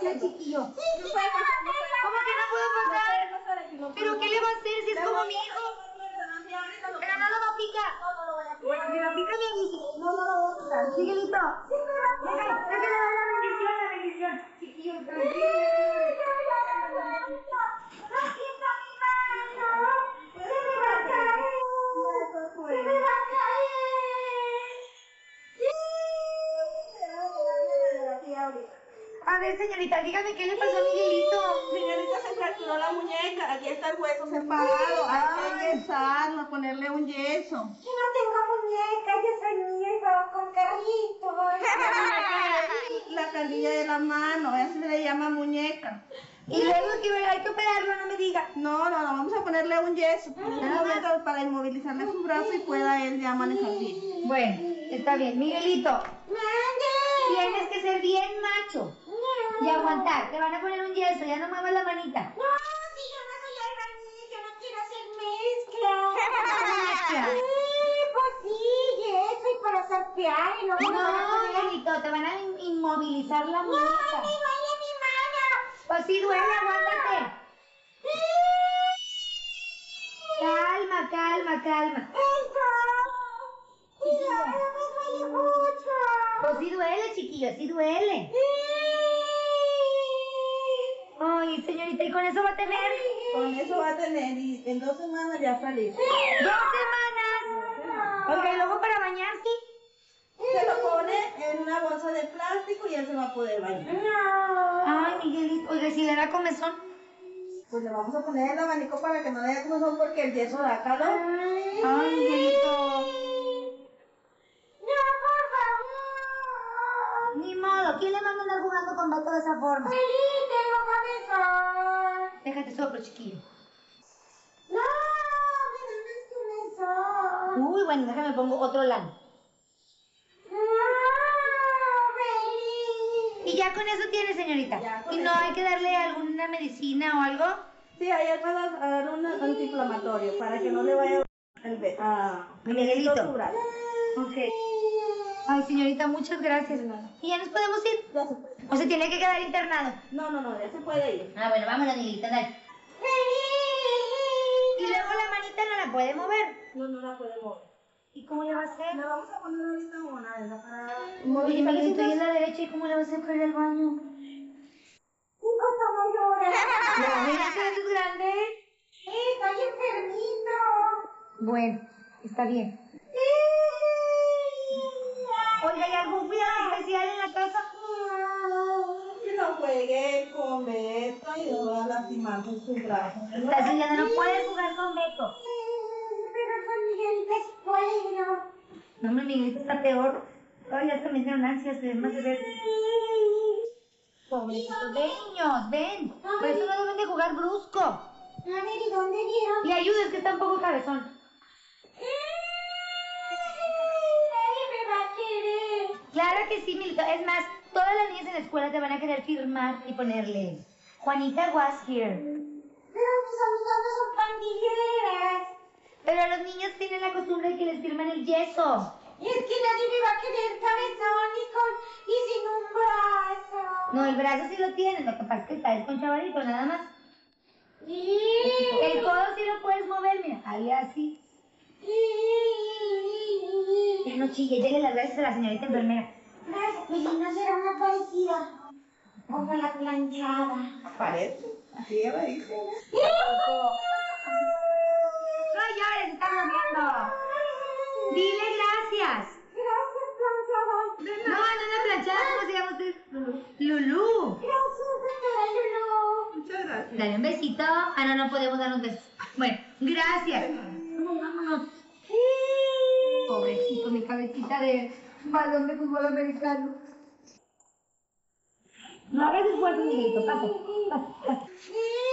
hacer, chiquillo? No puede pasar, no puede pasar. ¿Cómo que no puedo pasar? No puede pasar aquí, no ¿Pero puede qué le va a hacer si es pasar. como mi hijo? Pero no lo va a picar. No, no lo voy a picar. Bueno, si lo pica me avisa. No, no lo voy a picar. Miguelito. Déjale dar la bendición, la bendición. Chiquillo, tranquilo. ¡No siento mi mano! ¡Se me va a caer! ¡Se me va a caer! A ver, señorita, dígame qué le pasó a Miguelito. Señorita, se fracturó la muñeca. Aquí está el hueso separado. Hay que engessarlo, ponerle un yeso. Yo no tengo muñeca, yo soy niña y juego con carritos. La canilla de la mano, eso se le llama muñeca. Y luego que hay que operarlo, no me diga. No, vamos a ponerle un yeso. Un momento para inmovilizarle su brazo y pueda él ya manejar bien. Bueno, está bien. Miguelito, tienes que ser bien macho y aguantar. Te van a poner un yeso, ya no muevas la manita. No, si yo no soy albañil, yo no quiero hacer mezcla. Pues sí, eso y para sortear y luego me van a No, poner... Miguelito, te van a inmovilizar la ¡No, muñeca. me duele mi mano! Pues sí duele, aguántate. Calma, calma, calma. ¡Cuidado, me duele mucho! Pues sí duele, chiquillo, sí duele. Ay, señorita, ¿y con eso va a tener? Con eso va a tener y en 2 semanas ya salir. 2 semanas. Oiga, y luego para bañarse. Se lo pone en una bolsa de plástico y él se va a poder bañar. Ay, Miguelito, oiga, si le da comezón. Pues le vamos a poner el abanico para que no le dé comezón porque el yeso da calor. Ay, Miguelito. ¡No, por favor! Ni modo, ¿quién le manda a andar jugando con Beto de esa forma? ¡Feliz, tengo comezón! Déjate soplo, chiquillo. ¡No! ¡Me da comezón! Uy, bueno, déjame pongo otro lado. ¡No! ¡Feliz! Y ya con eso tiene, señorita. Ya con ¿Y no eso. hay que darle alguna medicina o algo? Sí, ahí va a dar un antiinflamatorio para que no le vaya a Miguelito. su brazo. Ok. Ay, señorita, muchas gracias. ¿Y ya nos podemos ir? Ya se puede. ¿O se tiene que quedar internado? No, ya se puede ir. Ah, bueno, vámonos, Miguelita, dale. ¡Feliz! Y luego la manita no la puede mover. No la puede mover. ¿Y cómo le va a hacer? Le vamos a poner ahorita una de la para Oye, Miguelito, ¿y en la derecha? ¿Y cómo le va a hacer para ir al baño? ¿Cómo llora? No, mira que eres grande. Estoy enfermito. Bueno, está bien. Oiga, ¿hay algún cuidado especial en la casa? que no juegue con Beto y no va a lastimarse su brazo. Estás diciendo, no puedes jugar con Beto. Pero con Miguelito puedo. No, hombre, Miguelito está peor. Ay, ya se me dieron ansias, además de ver. Pobrecitos, ven, niños, ven. Por eso no deben de jugar brusco. A ver, ¿y dónde vieron? Y ayudes, que está un poco cabezón. Nadie me va a querer. Claro que sí, Milito. Es más, todas las niñas en la escuela te van a querer firmar y ponerle Juanita was here. Pero mis amigas no son pandilleras. Pero los niños tienen la costumbre de que les firmen el yeso. Y es que nadie me va a querer cabezón y sin un brazo. No, el brazo sí lo tienen, lo que pasa es que está desconchavadito, nada más. El codo sí lo puedes mover, mira, ahí así. Ya no chille, denle las gracias a la señorita enfermera. Gracias, Pelina será una parecida. Como la planchada. Parece. Así ella me dice. No llores, está durmiendo. Dile gracias. Gracias, planchada. No, la planchada, ¿cómo se llama usted? Lulú. Gracias, señora Lulu. Muchas gracias. Dale un besito. Ah, no podemos darnos besos. Bueno, gracias. Vámonos. Pobrecito, mi cabecita de balón de fútbol americano. No hagas esfuerzo, Miguelito. Pasa.